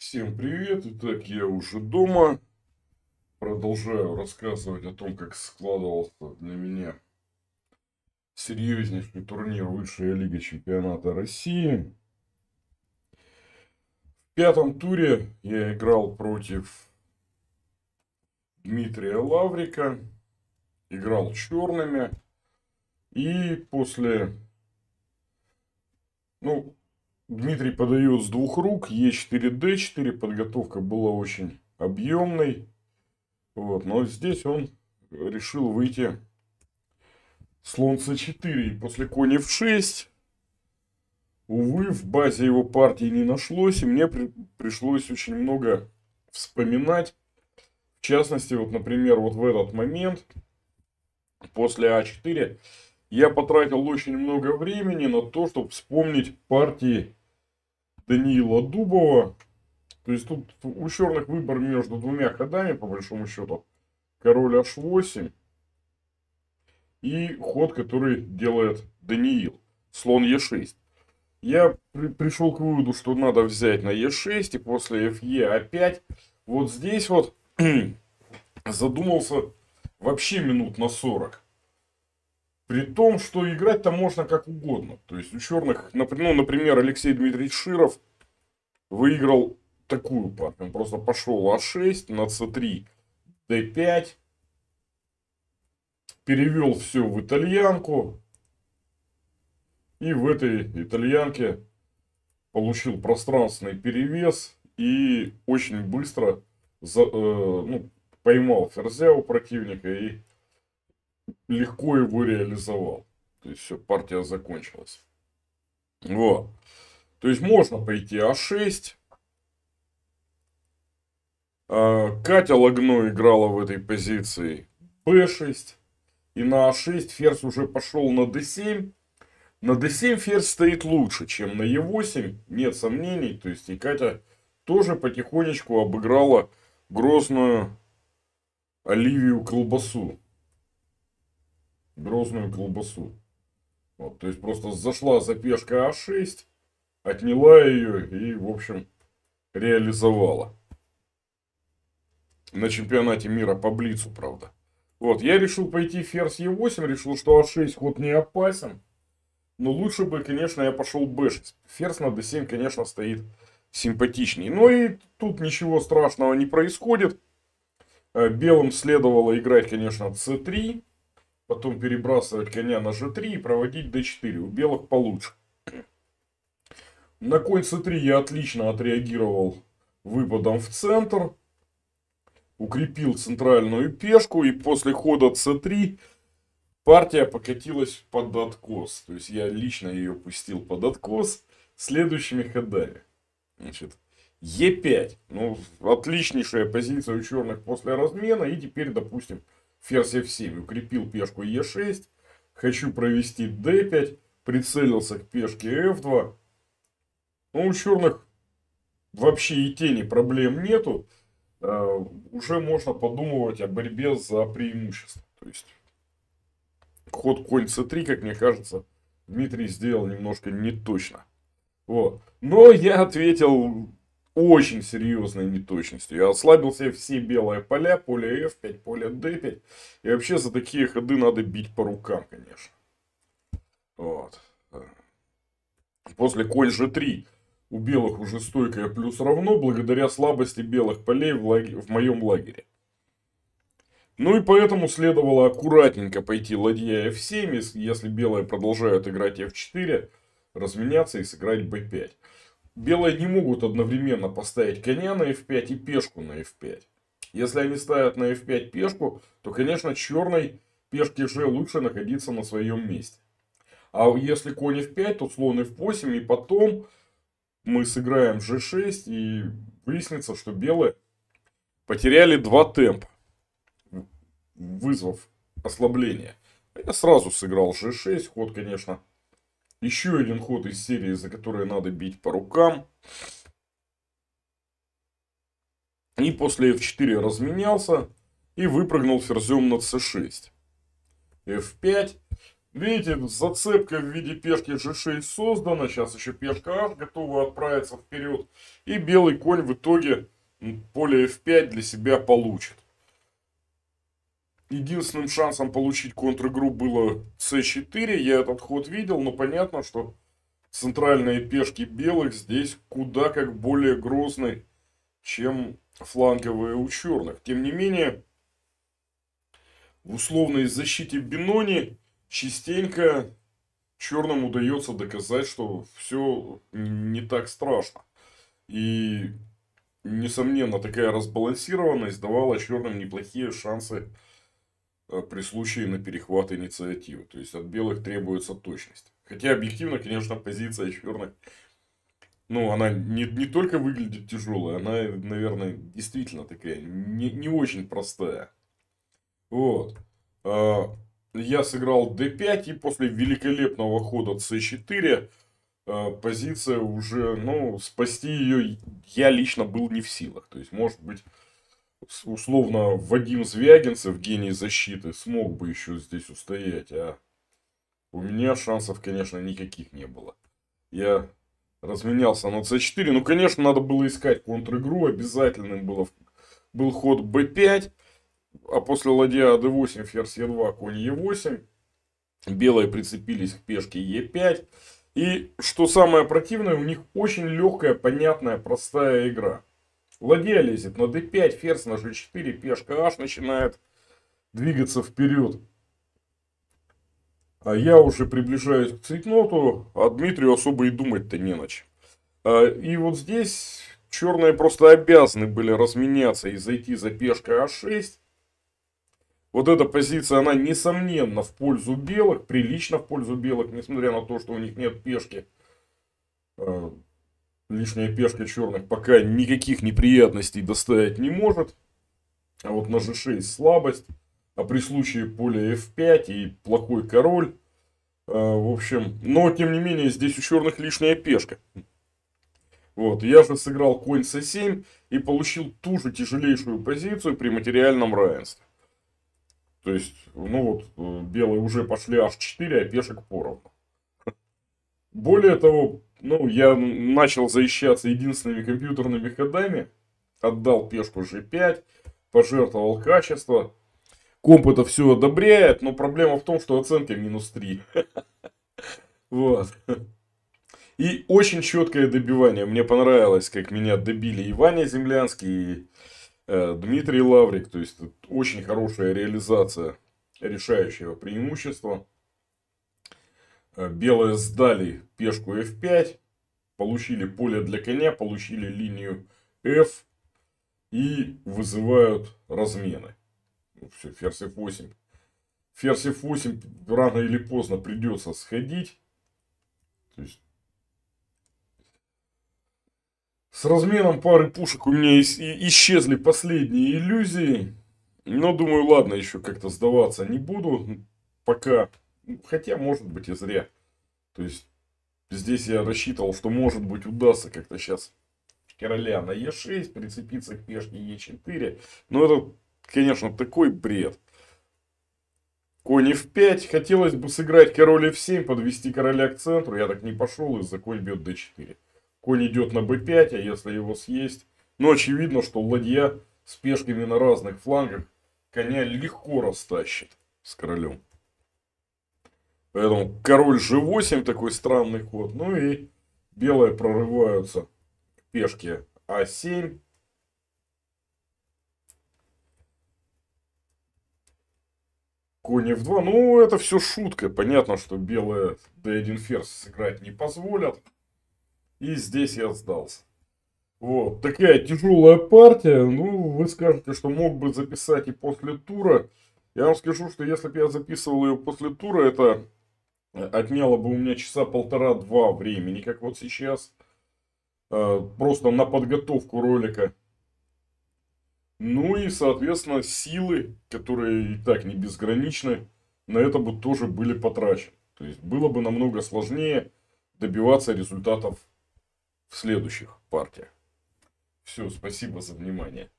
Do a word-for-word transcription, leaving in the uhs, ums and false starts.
Всем привет! Итак, я уже дома. Продолжаю рассказывать о том, как складывался для меня серьезнейший турнир Высшая лига чемпионата России. В пятом туре я играл против Дмитрия Лаврика. Играл черными. И после... Ну, Дмитрий подает с двух рук. Е четыре, Д четыре. Подготовка была очень объемной. Вот, но здесь он решил выйти слон С четыре. И после конь Ф шесть, увы, в базе его партии не нашлось. И мне при пришлось очень много вспоминать. В частности, вот, например, вот в этот момент, после А четыре, я потратил очень много времени на то, чтобы вспомнить партии Даниила Дубова. То есть тут у черных выбор между двумя ходами, по большому счету. Король Аш восемь. И ход, который делает Даниил. Слон Е шесть. Я при пришел к выводу, что надо взять на Е шесть. И после Фе опять. Вот здесь вот задумался вообще минут на сорок. При том, что играть-то можно как угодно. То есть у черных, ну, например, Алексей Дмитриевич Широв выиграл такую партию. Он просто пошел А шесть на С три, Д пять. Перевел все в итальянку. И в этой итальянке получил пространственный перевес. И очень быстро за, э, ну, поймал ферзя у противника. И легко его реализовал. То есть все, партия закончилась. Вот. То есть можно пойти А шесть. Катя Лагно играла в этой позиции Б шесть. И на А шесть ферзь уже пошел на Д семь. На Д семь ферзь стоит лучше, чем на Е восемь. Нет сомнений. То есть и Катя тоже потихонечку обыграла грозную Оливию Колбасу. Грозную колбасу. Вот, то есть просто зашла за пешкой А шесть. Отняла ее и, в общем, реализовала. На чемпионате мира по блицу, правда. Вот, я решил пойти ферзь Е восемь, решил, что А шесть ход не опасен. Но лучше бы, конечно, я пошел Б шесть. Ферзь на Д семь, конечно, стоит симпатичней. Но и тут ничего страшного не происходит. Белым следовало играть, конечно, С три. Потом перебрасывать коня на Ж три и проводить Д четыре. У белых получше. На конь С три я отлично отреагировал выпадом в центр. Укрепил центральную пешку. И после хода С три партия покатилась под откос. То есть я лично ее пустил под откос следующими ходами. Значит, Е пять. Ну, отличнейшая позиция у черных после размена. И теперь, допустим, ферзь Ф семь. Укрепил пешку Е шесть. Хочу провести Д пять. Прицелился к пешке Ф два. Ну, у черных вообще и тени проблем нету. Uh, уже можно подумывать о борьбе за преимущество. То есть ход конь С три, как мне кажется, Дмитрий сделал немножко не точно. Вот. Но я ответил очень серьезной неточностью. Я ослабил себе все белые поля, поле Ф пять, поле Д пять. И вообще за такие ходы надо бить по рукам, конечно. Вот. После конь Ж три. У белых уже стойкое плюс равно, благодаря слабости белых полей в, лагере, в моем лагере. Ну и поэтому следовало аккуратненько пойти ладья Ф семь, если белые продолжают играть Ф четыре, разменяться и сыграть Б пять. Белые не могут одновременно поставить коня на Ф пять и пешку на Ф пять. Если они ставят на Ф пять пешку, то, конечно, черной пешке Ж лучше находиться на своем месте. А если конь Ф пять, то слон Ф восемь, и потом мы сыграем Ж шесть, и выяснится, что белые потеряли два темпа, вызвав ослабление. Я сразу сыграл Ж шесть. Ход, конечно, еще один ход из серии, за который надо бить по рукам. И после Ф четыре разменялся и выпрыгнул ферзем на С шесть. Ф пять. Видите, зацепка в виде пешки жэ шесть создана. Сейчас еще пешка аш готова отправиться вперед. И белый конь в итоге поле эф пять для себя получит. Единственным шансом получить контр-игру было цэ четыре. Я этот ход видел, но понятно, что центральные пешки белых здесь куда как более грозны, чем фланговые у черных. Тем не менее, в условной защите Бенони частенько черным удается доказать, что все не так страшно. И, несомненно, такая разбалансированность давала черным неплохие шансы при случае на перехват инициативы. То есть от белых требуется точность. Хотя объективно, конечно, позиция черных, ну, она не, не только выглядит тяжелой, она, наверное, действительно такая не, не очень простая. Вот. Я сыграл дэ пять, и после великолепного хода цэ четыре позиция уже, ну, спасти ее я лично был не в силах. То есть, может быть, условно, Вадим Звягинцев, гений защиты, смог бы еще здесь устоять, а у меня шансов, конечно, никаких не было. Я разменялся на цэ четыре. Ну, конечно, надо было искать контр-игру. Обязательным было, был ход бэ пять. А после ладья а дэ восемь, ферзь е два, конь е восемь. Белые прицепились к пешке е пять. И, что самое противное, у них очень легкая, понятная, простая игра. Ладья лезет на дэ пять, ферзь на жэ четыре, пешка аш начинает двигаться вперед. А я уже приближаюсь к цейтноту, а Дмитрию особо и думать-то не на чем. И вот здесь черные просто обязаны были разменяться и зайти за пешкой а шесть. Вот эта позиция, она несомненно в пользу белых, прилично в пользу белых, несмотря на то, что у них нет пешки. Лишняя пешка черных пока никаких неприятностей доставить не может. А вот на жэ шесть слабость. А при случае поле эф пять и плохой король. В общем, но тем не менее здесь у черных лишняя пешка. Вот, я же сыграл конь цэ семь и получил ту же тяжелейшую позицию при материальном равенстве. То есть, ну вот, белые уже пошли аш четыре, а пешек поровну. Более того, ну, я начал защищаться единственными компьютерными ходами. Отдал пешку жэ пять, пожертвовал качество. Комп это все одобряет, но проблема в том, что оценка минус три. Вот. И очень четкое добивание. Мне понравилось, как меня добили и Ваня Землянский, и э, Дмитрий Лаврик. То есть, очень хорошая реализация решающего преимущества. Белые сдали пешку эф пять. Получили поле для коня, получили линию F. И вызывают размены. Все, ферзь эф восемь. Ферзь эф восемь рано или поздно придется сходить. То есть, с разменом пары пушек у меня исчезли последние иллюзии. Но думаю, ладно, еще как-то сдаваться не буду. Пока. Хотя, может быть, и зря. То есть, здесь я рассчитывал, что, может быть, удастся как-то сейчас короля на е шесть прицепиться к пешке е четыре. Но это, конечно, такой бред. Конь эф пять. Хотелось бы сыграть король эф семь, подвести короля к центру. Я так не пошел, из-за конь бьет дэ четыре. Конь идет на бэ пять, а если его съесть... Ну, очевидно, что ладья с пешками на разных флангах коня легко растащит с королем. Поэтому король жэ восемь, такой странный ход. Ну и белые прорываются к пешке а семь. Конь эф два. Ну, это все шутка. Понятно, что белые дэ один ферзь сыграть не позволят. И здесь я сдался. Вот. Такая тяжелая партия. Ну, вы скажете, что мог бы записать и после тура. Я вам скажу, что если бы я записывал ее после тура, это отняло бы у меня часа полтора-два времени, как вот сейчас. Просто на подготовку ролика. Ну и, соответственно, силы, которые и так не безграничны, на это бы тоже были потрачены. То есть, было бы намного сложнее добиваться результатов в следующих партиях. Все, спасибо за внимание.